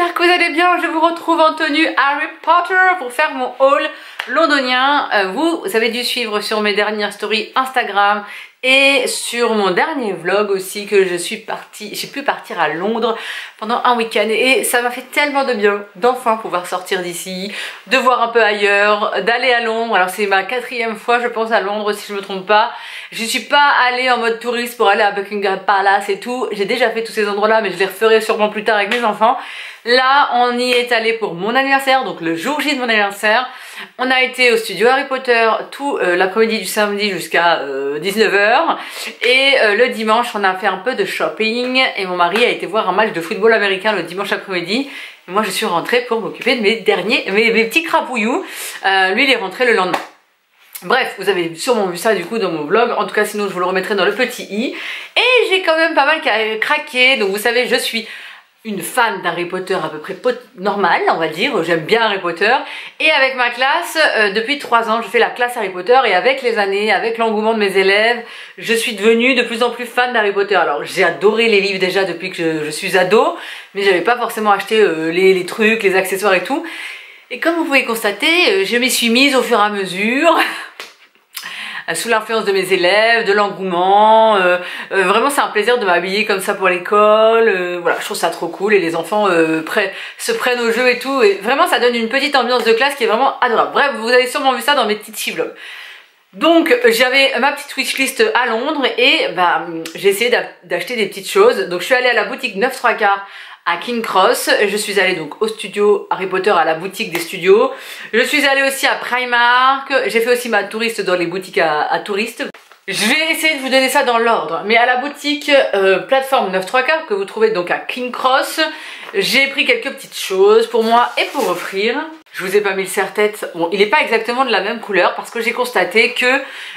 j'espère que vous allez bien. Je vous retrouve en tenue Harry Potter pour faire mon haul londonien. Vous avez dû suivre sur mes dernières stories Instagram et sur mon dernier vlog aussi que j'ai pu partir à Londres pendant un week-end et ça m'a fait tellement de bien d'enfin pouvoir sortir d'ici, de voir un peu ailleurs, d'aller à Londres. Alors c'est ma 4e fois je pense à Londres si je me trompe pas. Je suis pas allée en mode touriste pour aller à Buckingham Palace et tout. J'ai déjà fait tous ces endroits là mais je les referai sûrement plus tard avec mes enfants. Là on y est allé pour mon anniversaire, donc le jour J de mon anniversaire. On a été au studio Harry Potter tout l'après-midi du samedi jusqu'à 19 h et le dimanche on a fait un peu de shopping et mon mari a été voir un match de football américain le dimanche après-midi. Moi je suis rentrée pour m'occuper de mes petits crapouillous. Lui il est rentré le lendemain. Bref, vous avez sûrement vu ça du coup dans mon vlog, en tout cas sinon je vous le remettrai dans le petit i. Et j'ai quand même pas mal craqué, donc vous savez je suis une fan d'Harry Potter à peu près normale on va dire, j'aime bien Harry Potter. Et avec ma classe, depuis 3 ans je fais la classe Harry Potter et avec les années, avec l'engouement de mes élèves, je suis devenue de plus en plus fan d'Harry Potter. Alors j'ai adoré les livres déjà depuis que je suis ado, mais j'avais pas forcément acheté les trucs, les accessoires et tout. Et comme vous pouvez constater, je m'y suis mise au fur et à mesure. Sous l'influence de mes élèves, de l'engouement, vraiment c'est un plaisir de m'habiller comme ça pour l'école, voilà je trouve ça trop cool et les enfants se prennent au jeu et tout et vraiment ça donne une petite ambiance de classe qui est vraiment adorable. Bref vous avez sûrement vu ça dans mes petits vlogs. Donc j'avais ma petite wishlist à Londres et bah, j'ai essayé d'acheter des petites choses. Donc je suis allée à la boutique 9 3/4 à King Cross, je suis allée donc au studio Harry Potter à la boutique des studios, je suis allée aussi à Primark, j'ai fait aussi ma touriste dans les boutiques à touristes. Je vais essayer de vous donner ça dans l'ordre, mais à la boutique plateforme 9 3/4 que vous trouvez donc à King Cross, j'ai pris quelques petites choses pour moi et pour offrir. Je vous ai pas mis le serre-tête, bon il n'est pas exactement de la même couleur parce que j'ai constaté que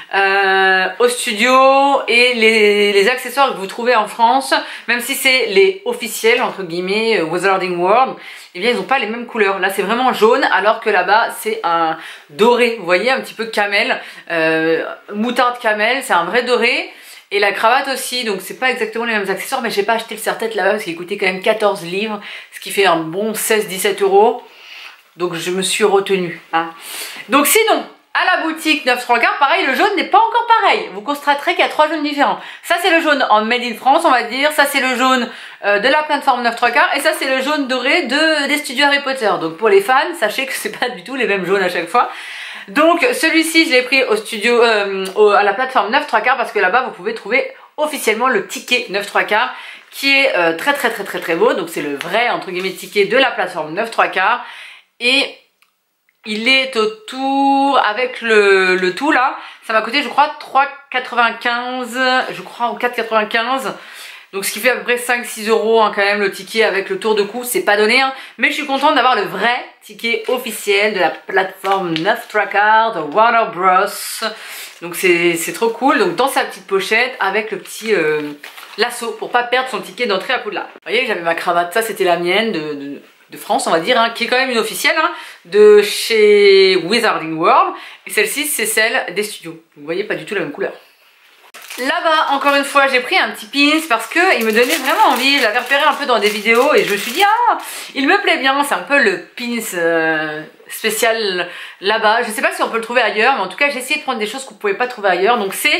au studio et les accessoires que vous trouvez en France, même si c'est les officiels entre guillemets Wizarding World, eh bien ils n'ont pas les mêmes couleurs. Là c'est vraiment jaune alors que là-bas c'est un doré, vous voyez un petit peu camel, moutarde camel, c'est un vrai doré. Et la cravate aussi, donc c'est pas exactement les mêmes accessoires, mais j'ai pas acheté le serre-tête là-bas parce qu'il coûtait quand même 14 livres, ce qui fait un bon 16-17 €. Donc je me suis retenue. Hein. Donc sinon, à la boutique 9 3/4, pareil, le jaune n'est pas encore pareil. Vous constaterez qu'il y a 3 jaunes différents. Ça c'est le jaune en Made in France, on va dire. Ça c'est le jaune de la plateforme 9 3/4. Et ça c'est le jaune doré des studios Harry Potter. Donc pour les fans, sachez que c'est pas du tout les mêmes jaunes à chaque fois. Donc celui-ci je l'ai pris au studio, à la plateforme 9 3/4 parce que là-bas vous pouvez trouver officiellement le ticket 9 3/4 qui est très beau. Donc c'est le vrai entre guillemets ticket de la plateforme 9 3/4. Et il est autour, avec le tout là, ça m'a coûté je crois 3,95, je crois, ou 4,95. Donc ce qui fait à peu près 5-6 € hein, quand même le ticket avec le tour de cou, c'est pas donné. Hein, mais je suis contente d'avoir le vrai ticket officiel de la plateforme 9 3/4 de Warner Bros. Donc c'est trop cool, donc dans sa petite pochette avec le petit lasso pour pas perdre son ticket d'entrée à Poudlard. Vous voyez j'avais ma cravate, ça c'était la mienne de France on va dire, hein, qui est quand même une officielle hein, de chez Wizarding World. Et celle-ci c'est celle des studios. Vous voyez pas du tout la même couleur. Là-bas encore une fois j'ai pris un petit pins parce que il me donnait vraiment envie. Je l'avais repéré un peu dans des vidéos et je me suis dit ah il me plaît bien. C'est un peu le pins spécial là-bas. Je sais pas si on peut le trouver ailleurs mais en tout cas j'ai essayé de prendre des choses que vous pouvez pas trouver ailleurs. Donc c'est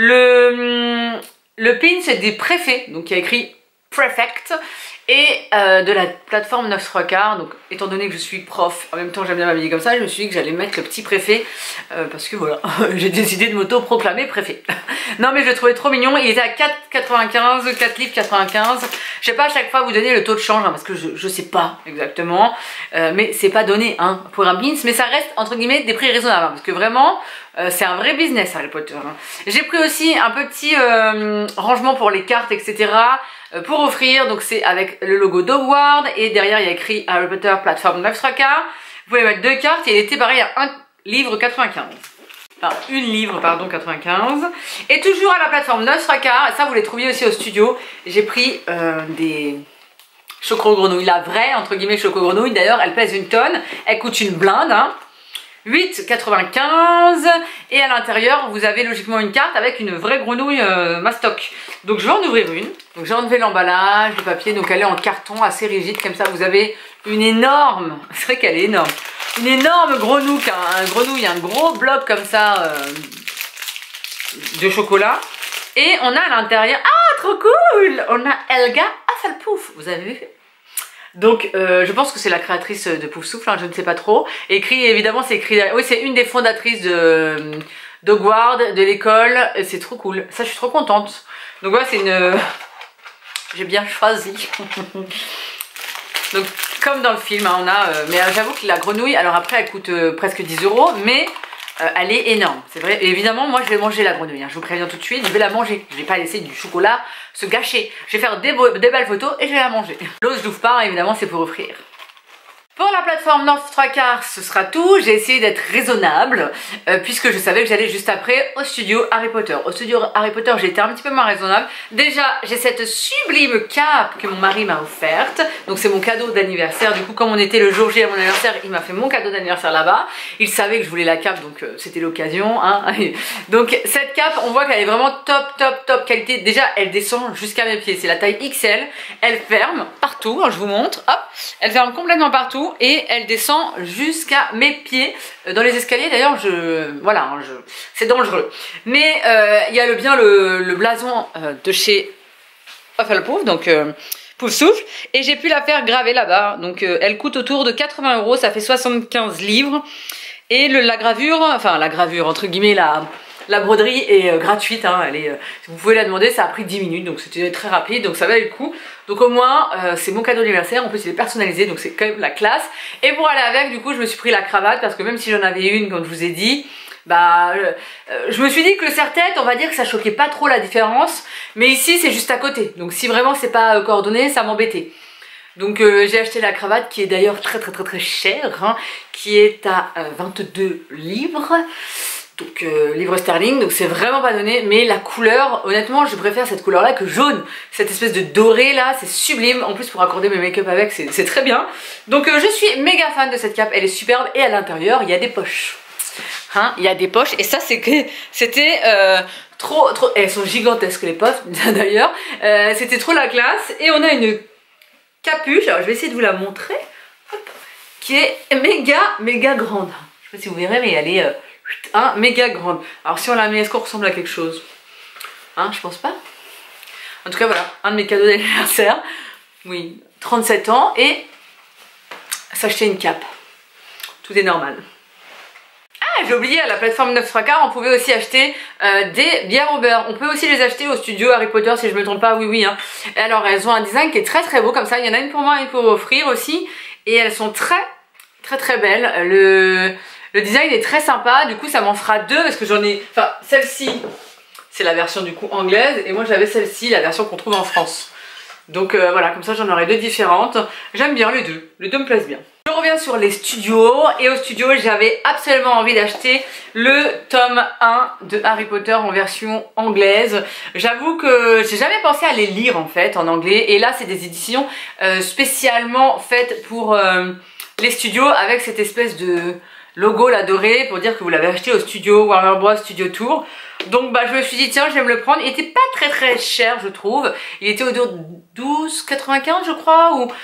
le pins des préfets. Donc il y a écrit Prefect. Et de la plateforme 9 3/4, donc étant donné que je suis prof, en même temps j'aime bien m'habiller comme ça, je me suis dit que j'allais mettre le petit préfet, parce que voilà, j'ai décidé de m'auto-proclamer préfet. Non mais je le trouvais trop mignon, il était à 4,95, 4 livres 95, je sais pas à chaque fois vous donner le taux de change, hein, parce que je sais pas exactement, mais c'est pas donné hein, pour un pins, mais ça reste entre guillemets des prix raisonnables, hein, parce que vraiment, c'est un vrai business Harry Potter. Hein. J'ai pris aussi un petit rangement pour les cartes, etc. Pour offrir, donc c'est avec le logo d'Hogwarts et derrière il y a écrit Harry Potter plateforme 9 3/4. Vous pouvez mettre 2 cartes et il était pareil à 1 livre 95. Enfin, 1 livre pardon 95. Et toujours à la plateforme 9 3/4, ça vous les trouviez aussi au studio. J'ai pris des choco-grenouilles, la vraie entre guillemets choco-grenouille. D'ailleurs elle pèse 1 tonne, elle coûte une blinde. Hein. 8,95 et à l'intérieur vous avez logiquement une carte avec une vraie grenouille mastoc. Donc je vais en ouvrir une. Donc j'ai enlevé l'emballage, le papier, donc elle est en carton assez rigide comme ça. Vous avez une énorme, c'est vrai qu'elle est énorme, une énorme grenouille, un gros bloc comme ça de chocolat. Et on a à l'intérieur, ah trop cool, on a Helga Hasselpouf, vous avez vu? Donc je pense que c'est la créatrice de Pouf Souffle, hein, je ne sais pas trop. Écrit, évidemment c'est écrit, oui c'est une des fondatrices de d'Hogwarts, de l'école, c'est trop cool, ça je suis trop contente. Donc voilà c'est une, j'ai bien choisi. Donc comme dans le film hein, on a, mais j'avoue que la grenouille, alors après elle coûte presque 10 €, mais elle est énorme, c'est vrai. Et évidemment, moi je vais manger la grenouille, hein. Je vous préviens tout de suite, je vais la manger. Je vais pas laisser du chocolat se gâcher. Je vais faire des belles photos et je vais la manger. L'autre, je l'ouvre pas, hein, évidemment, c'est pour offrir. Pour la plateforme North 3/4, ce sera tout. J'ai essayé d'être raisonnable puisque je savais que j'allais juste après au studio Harry Potter. Au studio Harry Potter, j'ai été un petit peu moins raisonnable. Déjà, j'ai cette sublime cape que mon mari m'a offerte. Donc c'est mon cadeau d'anniversaire. Du coup, comme on était le jour J à mon anniversaire, il m'a fait mon cadeau d'anniversaire là-bas. Il savait que je voulais la cape, donc c'était l'occasion. Hein. Donc cette cape, on voit qu'elle est vraiment top qualité. Déjà, elle descend jusqu'à mes pieds. C'est la taille XL. Elle ferme partout. Alors, je vous montre. Hop, elle ferme complètement partout. Et elle descend jusqu'à mes pieds dans les escaliers. D'ailleurs voilà, c'est dangereux, mais il y a bien le blason de chez Hufflepuff, donc Pouf Souffle, et j'ai pu la faire graver là-bas. Donc elle coûte autour de 80 €, ça fait 75 livres. Et la gravure entre guillemets, la broderie est gratuite, hein, vous pouvez la demander, ça a pris 10 minutes, donc c'était très rapide, donc ça valait le coup. Donc au moins, c'est mon cadeau d'anniversaire, en plus il est personnalisé, donc c'est quand même la classe. Et pour aller avec, du coup, je me suis pris la cravate, parce que même si j'en avais une, comme je vous ai dit, bah, je me suis dit que le serre-tête, on va dire que ça choquait pas trop la différence, mais ici c'est juste à côté, donc si vraiment c'est pas coordonné, ça m'embêtait. Donc j'ai acheté la cravate qui est d'ailleurs très chère, hein, qui est à 22 livres. Donc livres sterling, donc c'est vraiment pas donné, mais la couleur, honnêtement je préfère cette couleur là que jaune, cette espèce de doré là, c'est sublime. En plus pour accorder mes make-up avec, c'est très bien. Donc je suis méga fan de cette cape, elle est superbe, et à l'intérieur il y a des poches, hein, il y a des poches, et ça c'était trop, elles sont gigantesques les poches d'ailleurs, c'était trop la classe. Et on a une capuche, alors je vais essayer de vous la montrer, hop, qui est méga grande, je sais pas si vous verrez, mais elle est méga grande. Alors si on la met, est-ce qu'on ressemble à quelque chose? Hein, je pense pas. En tout cas voilà, un de mes cadeaux d'anniversaire. Oui, 37 ans et s'acheter une cape. Tout est normal. Ah, j'ai oublié, à la plateforme 9 3/4, on pouvait aussi acheter des bières au beurre. On peut aussi les acheter au studio Harry Potter, si je me trompe pas, oui. Hein. Et alors elles ont un design qui est très beau comme ça. Il y en a une pour moi et une pour offrir aussi. Et elles sont très belles. Le design est très sympa, du coup ça m'en fera deux parce que j'en ai... Enfin, celle-ci, c'est la version du coup anglaise, et moi j'avais celle-ci, la version qu'on trouve en France. Donc voilà, comme ça j'en aurai deux différentes. J'aime bien les deux me plaisent bien. Je reviens sur les studios, et au studio j'avais absolument envie d'acheter le tome 1 de Harry Potter en version anglaise. J'avoue que j'ai jamais pensé à les lire en fait en anglais, et là c'est des éditions spécialement faites pour les studios, avec cette espèce de logo là doré pour dire que vous l'avez acheté au studio Warner Bros Studio Tour. Donc bah je me suis dit tiens, je vais me le prendre. Il était pas très cher je trouve. Il était autour de 12,95 je crois, ou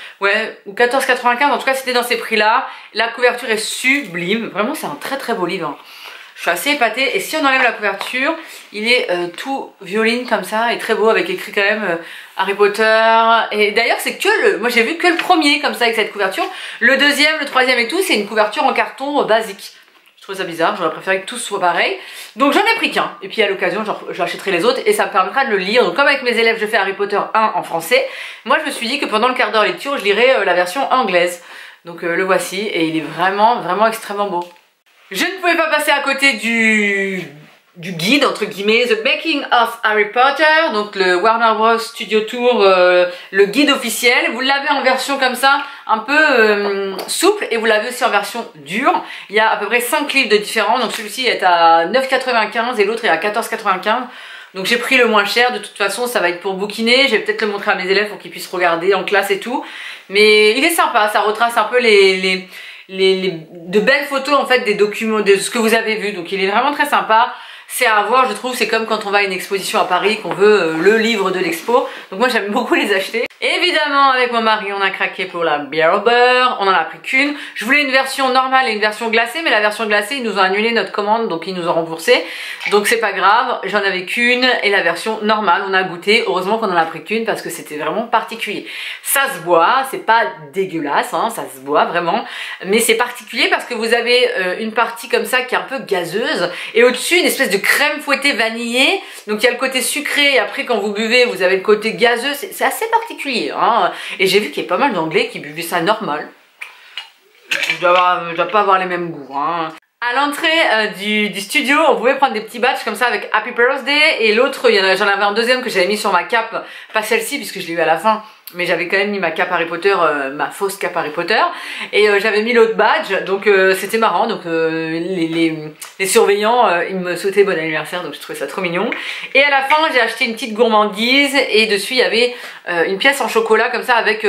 14,95, en tout cas c'était dans ces prix là. La couverture est sublime, vraiment c'est un très beau livre, hein. Je suis assez épatée, et si on enlève la couverture, il est tout violine comme ça, et très beau, avec écrit quand même Harry Potter. Et d'ailleurs c'est que moi j'ai vu que le premier comme ça avec cette couverture. Le deuxième, le troisième et tout, c'est une couverture en carton basique. Je trouve ça bizarre, j'aurais préféré que tous soient pareils. Donc j'en ai pris qu'un, et puis à l'occasion j'achèterai les autres, et ça me permettra de le lire. Donc comme avec mes élèves je fais Harry Potter 1 en français, moi je me suis dit que pendant le quart d'heure lecture je lirai la version anglaise. Donc le voici, et il est vraiment extrêmement beau. Je ne pouvais pas passer à côté du guide, entre guillemets, The Making of Harry Potter, donc le Warner Bros Studio Tour, le guide officiel. Vous l'avez en version comme ça, un peu souple, et vous l'avez aussi en version dure. Il y a à peu près 5 livres de différents, donc celui-ci est à 9,95 et l'autre est à 14,95. Donc j'ai pris le moins cher, de toute façon ça va être pour bouquiner, je vais peut-être le montrer à mes élèves pour qu'ils puissent regarder en classe et tout. Mais il est sympa, ça retrace un peu les de belles photos en fait des documents, de ce que vous avez vu. Donc il est vraiment très sympa. C'est à voir, je trouve, c'est comme quand on va à une exposition à Paris, qu'on veut le livre de l'expo. Donc moi j'aime beaucoup les acheter. Évidemment, avec mon mari, on a craqué pour la bière au beurre, on en a pris qu'une. Je voulais une version normale et une version glacée, mais la version glacée, ils nous ont annulé notre commande, donc ils nous ont remboursé. Donc c'est pas grave, j'en avais qu'une, et la version normale, on a goûté. Heureusement qu'on en a pris qu'une, parce que c'était vraiment particulier. Ça se boit, c'est pas dégueulasse, hein, ça se boit vraiment, mais c'est particulier parce que vous avez une partie comme ça qui est un peu gazeuse, et au-dessus une espèce de crème fouettée vanillée. Donc il y a le côté sucré, et après quand vous buvez, vous avez le côté gazeux, c'est assez particulier. Hein. Et j'ai vu qu'il y a pas mal d'anglais qui buvaient ça normal. Je dois pas avoir les mêmes goûts. Hein. À l'entrée du studio, on pouvait prendre des petits badges comme ça avec Happy Birthday, et l'autre, j'en avais un deuxième que j'avais mis sur ma cape, pas celle-ci puisque je l'ai eu à la fin, mais j'avais quand même mis ma cape Harry Potter, ma fausse cape Harry Potter, et j'avais mis l'autre badge, donc c'était marrant. Donc les surveillants, ils me souhaitaient bon anniversaire, donc je trouvais ça trop mignon. Et à la fin, j'ai acheté une petite gourmandise, et dessus il y avait une pièce en chocolat comme ça avec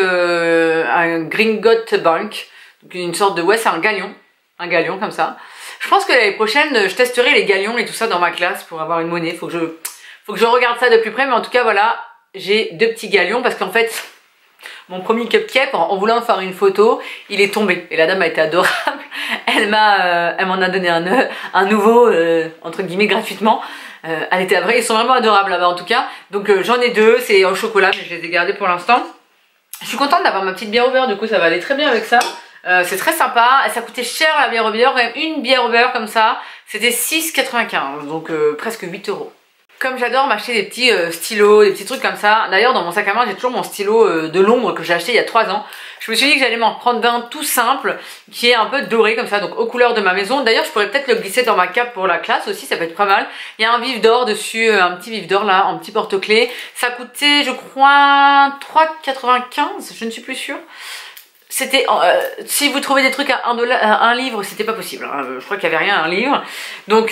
un Gringotts Bank, donc une sorte de, ouais, c'est un galion comme ça. Je pense que l'année prochaine, je testerai les galions et tout ça dans ma classe pour avoir une monnaie. Faut que je regarde ça de plus près, mais en tout cas, voilà, j'ai 2 petits galions parce qu'en fait, mon premier cupcake, en voulant faire une photo, il est tombé. Et la dame a été adorable. Elle m'en a donné un nouveau, entre guillemets, gratuitement. Elle était vraie, ils sont vraiment adorables là-bas en tout cas. Donc j'en ai 2, c'est au chocolat, mais je les ai gardés pour l'instant. Je suis contente d'avoir ma petite bière au beurre, du coup ça va aller très bien avec ça. C'est très sympa, ça coûtait cher la bière au beurre, quand même une bière au beurre comme ça, c'était 6,95, donc presque 8 €. Comme j'adore m'acheter des petits stylos, des petits trucs comme ça, d'ailleurs dans mon sac à main j'ai toujours mon stylo de l'ombre que j'ai acheté il y a 3 ans. Je me suis dit que j'allais m'en prendre un tout simple, qui est un peu doré comme ça, donc aux couleurs de ma maison. D'ailleurs je pourrais peut-être le glisser dans ma cape pour la classe aussi, ça peut être pas mal. Il y a un vif d'or dessus, un petit vif d'or là, un petit porte-clés. Ça coûtait je crois 3,95, je ne suis plus sûre. C'était si vous trouvez des trucs à 1 livre, c'était pas possible, hein. Je crois qu'il n'y avait rien à 1 livre. Donc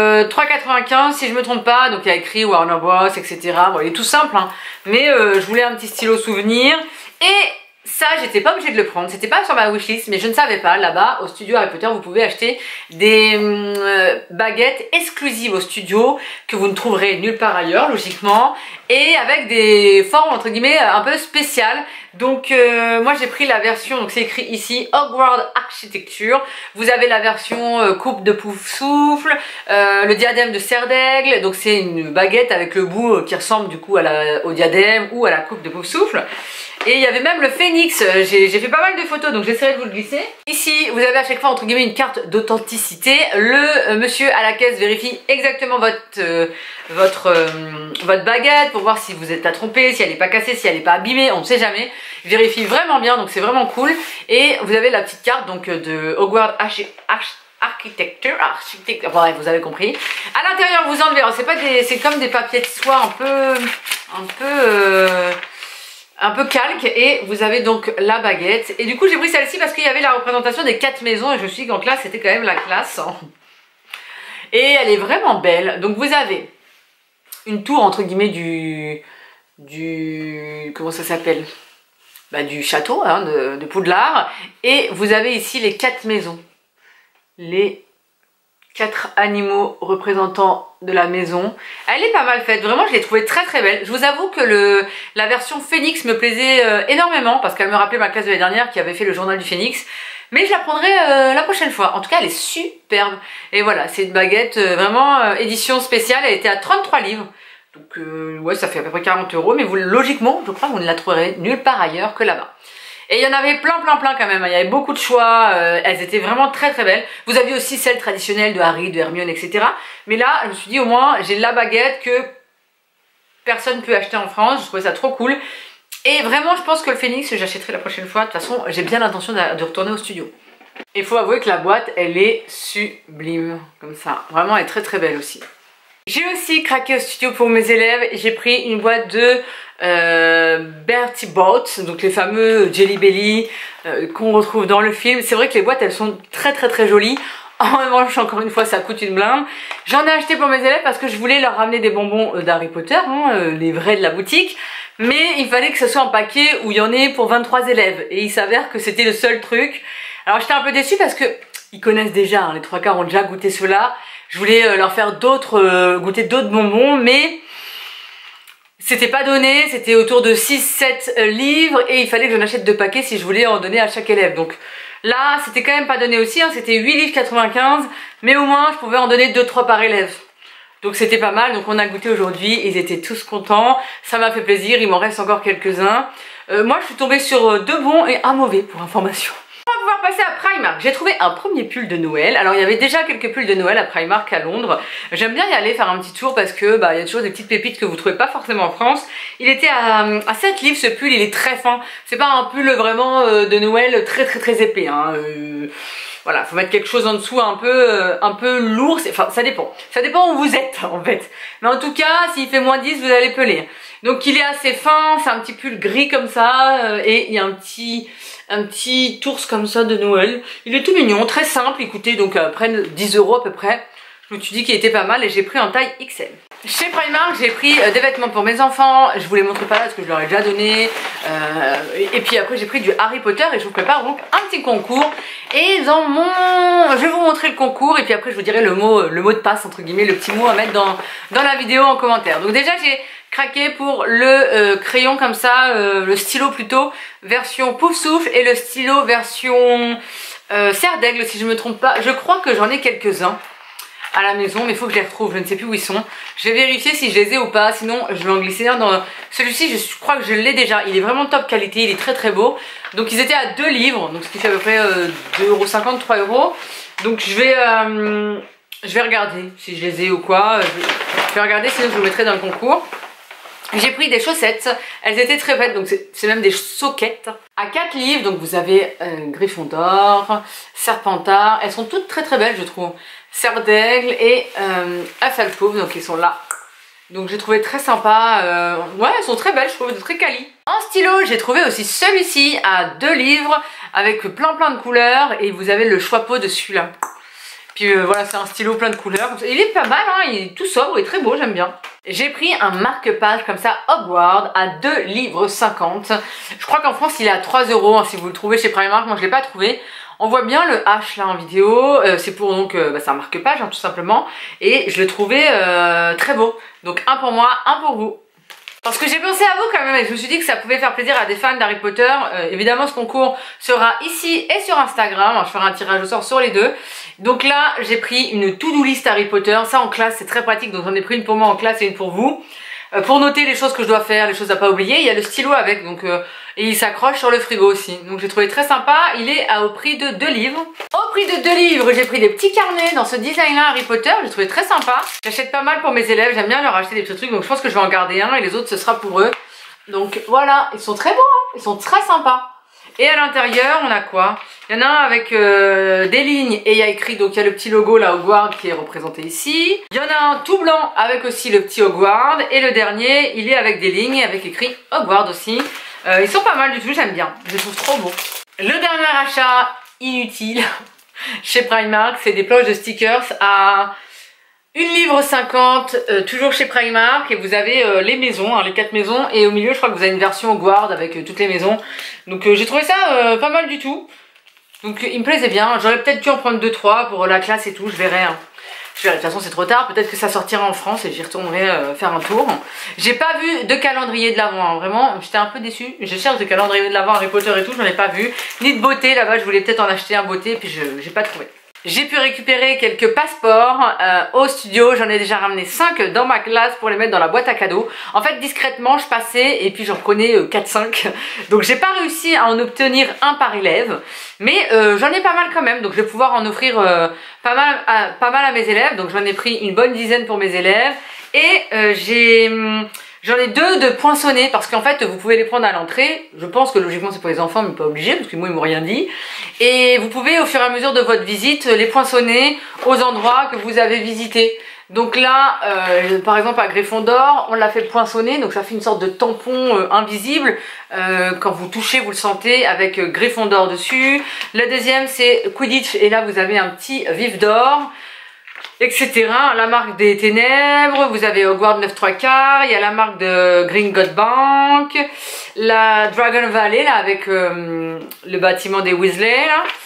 3,95 si je me trompe pas. Donc il y a écrit Warner Bros, etc. Bon, il est tout simple, hein. Mais je voulais un petit stylo souvenir. Et ça, j'étais pas obligée de le prendre, c'était pas sur ma wishlist, mais je ne savais pas. Là-bas, au studio Harry Potter, vous pouvez acheter des baguettes exclusives au studio que vous ne trouverez nulle part ailleurs, logiquement, et avec des formes entre guillemets un peu spéciales. Donc moi j'ai pris la version, donc c'est écrit ici Hogwarts Architecture. Vous avez la version coupe de Poufsouffle, le diadème de Serre d'Aigle, donc c'est une baguette avec le bout qui ressemble du coup au diadème ou à la coupe de Poufsouffle. Et il y avait même le phénix, j'ai fait pas mal de photos, donc j'essaierai de vous le glisser. Ici, vous avez à chaque fois, entre guillemets, une carte d'authenticité. Le monsieur à la caisse vérifie exactement votre baguette pour voir si vous êtes pas trompé, si elle n'est pas cassée, si elle n'est pas abîmée, on ne sait jamais. Il vérifie vraiment bien, donc c'est vraiment cool. Et vous avez la pette carte donc de Hogwarts Architecture, bref, vous avez compris. À l'intérieur, vous enlevez, c'est comme des papiers de soie un peu calque, et vous avez donc la baguette. Et du coup j'ai pris celle-ci parce qu'il y avait la représentation des 4 maisons et je me suis dit qu'en classe c'était quand même la classe. Et elle est vraiment belle. Donc vous avez une tour entre guillemets comment ça s'appelle, du château hein, de Poudlard, et vous avez ici les 4 maisons, les 4 animaux représentants de la maison. Elle est pas mal faite, vraiment je l'ai trouvée très très belle. Je vous avoue que la version Phoenix me plaisait énormément parce qu'elle me rappelait ma classe de l'année dernière qui avait fait le journal du Phoenix. Mais je la prendrai la prochaine fois. En tout cas elle est superbe. Et voilà, c'est une baguette vraiment édition spéciale, elle était à 33 livres. Donc ouais, ça fait à peu près 40 €, mais logiquement je crois que vous ne la trouverez nulle part ailleurs que là-bas. Et il y en avait plein quand même, il y avait beaucoup de choix, elles étaient vraiment très très belles. Vous aviez aussi celles traditionnelles de Harry, de Hermione, etc. Mais là, je me suis dit au moins, j'ai la baguette que personne ne peut acheter en France, je trouvais ça trop cool. Et vraiment, je pense que le Phoenix, j'achèterai la prochaine fois. De toute façon, j'ai bien l'intention de retourner au studio. Il faut avouer que la boîte, elle est sublime, comme ça. Vraiment, elle est très très belle aussi. J'ai aussi craqué au studio pour mes élèves, j'ai pris une boîte de Bertie Bott's, donc les fameux Jelly Belly qu'on retrouve dans le film. C'est vrai que les boîtes elles sont très très très jolies. En revanche, encore une fois, ça coûte une blinde. J'en ai acheté pour mes élèves parce que je voulais leur ramener des bonbons d'Harry Potter, hein, les vrais de la boutique. Mais il fallait que ce soit un paquet où il y en ait pour 23 élèves. Et il s'avère que c'était le seul truc. Alors j'étais un peu déçue parce que ils connaissent déjà, hein, les 3/4 ont déjà goûté cela. Je voulais leur faire goûter d'autres bonbons, mais c'était pas donné, c'était autour de 6-7 livres et il fallait que j'en achète 2 paquets si je voulais en donner à chaque élève. Donc là, c'était quand même pas donné aussi, hein, c'était 8 livres 95, mais au moins je pouvais en donner 2-3 par élève. Donc c'était pas mal, donc on a goûté aujourd'hui, ils étaient tous contents, ça m'a fait plaisir, il m'en reste encore quelques-uns. Moi je suis tombée sur 2 bons et 1 mauvais pour information. On va pouvoir passer à Primark. J'ai trouvé un premier pull de Noël. Alors il y avait déjà quelques pulls de Noël à Primark à Londres. J'aime bien y aller faire un petit tour parce que il y a toujours des petites pépites que vous trouvez pas forcément en France. Il était à 7 livres ce pull, il est très fin. C'est pas un pull vraiment de Noël très épais. Hein. Voilà, faut mettre quelque chose en dessous un peu lourd. Enfin, ça dépend. Ça dépend où vous êtes en fait. Mais en tout cas, s'il fait -10, vous allez peler. Donc il est assez fin, c'est un petit pull gris comme ça et il y a un petit ours comme ça de Noël. Il est tout mignon, très simple, il coûtait donc près de 10 € à peu près. Je me suis dit qu'il était pas mal et j'ai pris en taille XL. Chez Primark, j'ai pris des vêtements pour mes enfants. Je vous les montre pas là parce que je leur ai déjà donné. Et puis après, j'ai pris du Harry Potter et je vous prépare donc un petit concours. Et dans je vais vous montrer le concours et puis après, je vous dirai le mot de passe, entre guillemets, le petit mot à mettre dans la vidéo en commentaire. Donc déjà, j'ai craqué pour le crayon comme ça, le stylo plutôt, version pouf souffle et le stylo version serre d'aigle si je me trompe pas. Je crois que j'en ai quelques-uns à la maison, mais il faut que je les retrouve, je ne sais plus où ils sont. Je vais vérifier si je les ai ou pas, sinon je vais en glisser un dans... Celui-ci, je crois que je l'ai déjà, il est vraiment top qualité, il est très beau. Donc ils étaient à 2 livres, donc ce qui fait à peu près 2,50 €, 3 €. Donc je vais regarder si je les ai ou quoi. Je vais regarder, sinon je vous mettrai dans le concours. J'ai pris des chaussettes, elles étaient très belles, donc c'est même des soquettes. À 4 livres, donc vous avez Gryffondor, Serpentard, elles sont toutes très belles je trouve. Serre d'aigle et Hufflepuff, donc ils sont là. Donc j'ai trouvé très sympa, ouais elles sont très belles, je trouve, très quali. En stylo, j'ai trouvé aussi celui-ci à 2 livres avec plein de couleurs et vous avez le choix-peau de celui-là. Puis voilà, c'est un stylo plein de couleurs. Il est pas mal, hein, il est tout sobre et très beau, j'aime bien. J'ai pris un marque-page comme ça, Hogwarts, à 2 livres 50. Je crois qu'en France, il est à 3 €, hein, si vous le trouvez chez Primark. Moi, je ne l'ai pas trouvé. On voit bien le H là en vidéo. C'est pour donc, c'est un marque-page, hein, tout simplement. Et je le trouvais très beau. Donc, un pour moi, un pour vous. Parce que j'ai pensé à vous quand même et je me suis dit que ça pouvait faire plaisir à des fans d'Harry Potter. Évidemment ce concours sera ici et sur Instagram, alors, je ferai un tirage au sort sur les deux. Donc là j'ai pris une to-do list Harry Potter, ça en classe c'est très pratique, donc j'en ai pris une pour moi en classe et une pour vous. Pour noter les choses que je dois faire, les choses à pas oublier, il y a le stylo avec, donc et il s'accroche sur le frigo aussi. Donc j'ai trouvé très sympa, il est au prix de 2 livres. Au prix de 2 livres, j'ai pris des petits carnets dans ce design-là Harry Potter, j'ai trouvé très sympa. J'achète pas mal pour mes élèves, j'aime bien leur acheter des petits trucs, donc je pense que je vais en garder un et les autres ce sera pour eux. Donc voilà, ils sont très beaux, hein, ils sont très sympas. Et à l'intérieur, on a quoi? Il y en a un avec des lignes et il y a écrit, donc il y a le petit logo là, Hogwarts, qui est représenté ici. Il y en a un tout blanc avec aussi le petit Hogwarts. Et le dernier, il est avec des lignes, avec écrit Hogwarts aussi. Ils sont pas mal du tout, j'aime bien. Je les trouve trop beaux. Le dernier achat inutile chez Primark, c'est des planches de stickers à 1 livre 50, toujours chez Primark, et vous avez les maisons, hein, les 4 maisons, et au milieu je crois que vous avez une version Hogwarts avec toutes les maisons. Donc j'ai trouvé ça pas mal du tout. Donc il me plaisait bien, j'aurais peut-être dû en prendre 2-3 pour la classe et tout, je verrai. Hein. Je verrai, de toute façon c'est trop tard, peut-être que ça sortira en France et j'y retournerai faire un tour. J'ai pas vu de calendrier de l'Avent, hein, vraiment, j'étais un peu déçue. Je cherche de calendrier de l'Avent Harry Potter et tout, j'en ai pas vu. Ni de beauté, là-bas je voulais peut-être en acheter un beauté, et puis j'ai pas trouvé. J'ai pu récupérer quelques passeports au studio, j'en ai déjà ramené 5 dans ma classe pour les mettre dans la boîte à cadeaux. En fait discrètement je passais et puis j'en prenais 4-5. Donc j'ai pas réussi à en obtenir un par élève, mais j'en ai pas mal quand même, donc je vais pouvoir en offrir pas mal à mes élèves. Donc j'en ai pris une bonne dizaine pour mes élèves et j'en ai 2 de poinçonnés parce qu'en fait vous pouvez les prendre à l'entrée. Je pense que logiquement c'est pour les enfants mais pas obligé parce que moi ils m'ont rien dit. Et vous pouvez au fur et à mesure de votre visite les poinçonner aux endroits que vous avez visités. Donc là par exemple à Gryffondor on l'a fait poinçonner, donc ça fait une sorte de tampon invisible. Quand vous touchez vous le sentez avec Gryffondor dessus. La deuxième c'est Quidditch et là vous avez un petit vif d'or, etc. La marque des ténèbres, vous avez Hogwarts 9 3/4, il y a la marque de Gringotts Bank, la Dragon Valley là avec le bâtiment des Weasley là.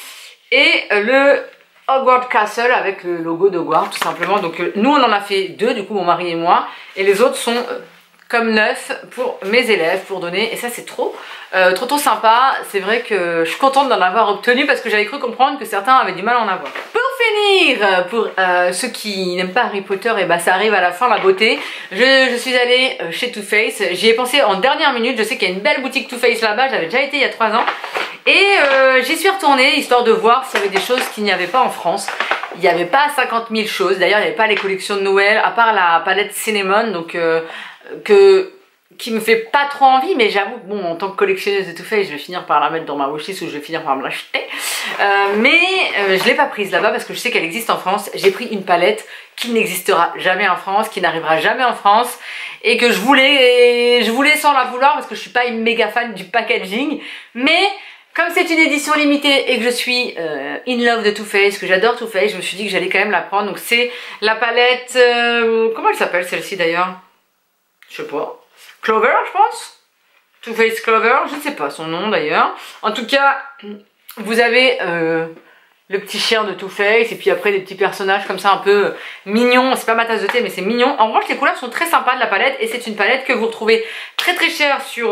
et le Hogwarts Castle avec le logo d'Hogwarts tout simplement. Donc nous on en a fait 2 du coup, mon mari et moi, et les autres sont comme neufs pour mes élèves pour donner, et ça c'est trop sympa. C'est vrai que je suis contente d'en avoir obtenu parce que j'avais cru comprendre que certains avaient du mal à en avoir. Pour finir, pour ceux qui n'aiment pas Harry Potter, et bah ça arrive à la fin, la beauté. Je suis allée chez Too Faced, j'y ai pensé en dernière minute. Je sais qu'il y a une belle boutique Too Faced là-bas, j'avais déjà été il y a 3 ans. Et j'y suis retournée histoire de voir s'il y avait des choses qu'il n'y avait pas en France. Il n'y avait pas 50 000 choses, d'ailleurs il n'y avait pas les collections de Noël, à part la palette Cinnamon, donc qui me fait pas trop envie, mais j'avoue que bon, en tant que collectionneuse de Too Faced, je vais finir par la mettre dans ma wishlist ou je vais finir par me l'acheter. Mais je l'ai pas prise là-bas parce que je sais qu'elle existe en France. J'ai pris une palette qui n'existera jamais en France, qui n'arrivera jamais en France, et que je voulais sans la vouloir parce que je suis pas une méga fan du packaging, mais comme c'est une édition limitée et que je suis in love de Too Faced, que j'adore Too Faced, je me suis dit que j'allais quand même la prendre. Donc c'est la palette, comment elle s'appelle celle-ci d'ailleurs? Je sais pas. Clover, je pense. Too Faced Clover, je ne sais pas son nom d'ailleurs. En tout cas, vous avez le petit chien de Too Faced et puis après des petits personnages comme ça un peu mignons. C'est pas ma tasse de thé mais c'est mignon. En revanche, les couleurs sont très sympas de la palette et c'est une palette que vous retrouvez très très chère sur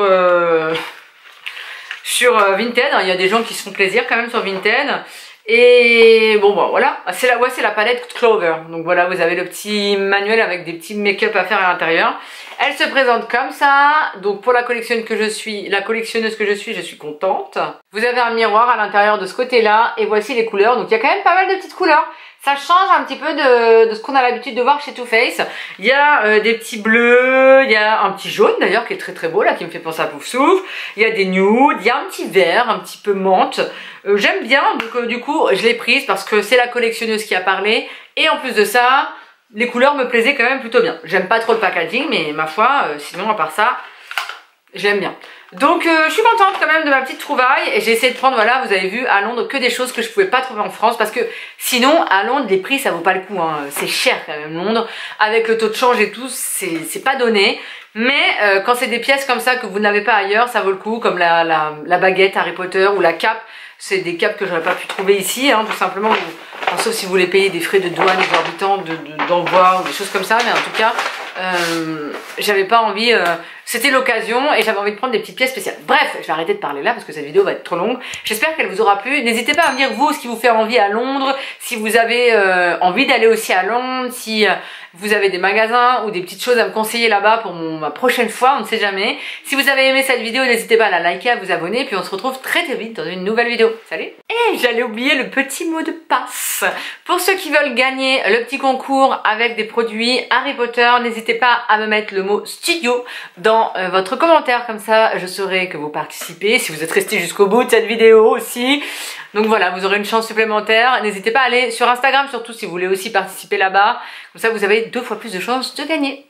Vinted. Il y a des gens qui se font plaisir quand même sur Vinted. Et bon bah voilà, c'est la palette Clover. Donc voilà, vous avez le petit manuel avec des petits make-up à faire à l'intérieur. Elle se présente comme ça. Donc pour la collectionneuse que je suis, je suis contente. Vous avez un miroir à l'intérieur de ce côté-là et voici les couleurs. Donc il y a quand même pas mal de petites couleurs. Ça change un petit peu de ce qu'on a l'habitude de voir chez Too Faced. Il y a des petits bleus, il y a un petit jaune d'ailleurs qui est très très beau là, qui me fait penser à Poufsouffle. Il y a des nudes, il y a un petit vert, un petit peu menthe. J'aime bien, donc du coup je l'ai prise parce que c'est la collectionneuse qui a parlé. Et en plus de ça, les couleurs me plaisaient quand même plutôt bien. J'aime pas trop le packaging, mais ma foi, sinon à part ça, j'aime bien. Donc je suis contente quand même de ma petite trouvaille et j'ai essayé de prendre, voilà, vous avez vu à Londres que des choses que je pouvais pas trouver en France parce que sinon à Londres les prix ça vaut pas le coup, hein. C'est cher quand même Londres, avec le taux de change et tout, c'est pas donné. Mais quand c'est des pièces comme ça que vous n'avez pas ailleurs, ça vaut le coup, comme la baguette Harry Potter ou la cape. C'est des capes que j'aurais pas pu trouver ici, hein, tout simplement, sauf si vous voulez payer des frais de douane exorbitants d'envoi ou des choses comme ça, mais en tout cas j'avais pas envie, c'était l'occasion et j'avais envie de prendre des petites pièces spéciales. Bref, je vais arrêter de parler là parce que cette vidéo va être trop longue. J'espère qu'elle vous aura plu. N'hésitez pas à me dire vous ce qui vous fait envie à Londres, si vous avez envie d'aller aussi à Londres, si vous avez des magasins ou des petites choses à me conseiller là-bas pour ma prochaine fois, on ne sait jamais. Si vous avez aimé cette vidéo, n'hésitez pas à la liker, à vous abonner, puis on se retrouve très très vite dans une nouvelle vidéo. Salut! Et j'allais oublier le petit mot de passe. Pour ceux qui veulent gagner le petit concours avec des produits Harry Potter, n'hésitez pas à me mettre le mot studio dans votre commentaire, comme ça je saurai que vous participez, si vous êtes resté jusqu'au bout de cette vidéo aussi. Donc voilà, vous aurez une chance supplémentaire. N'hésitez pas à aller sur Instagram, surtout si vous voulez aussi participer là-bas. Comme ça, vous avez 2 fois plus de chances de gagner.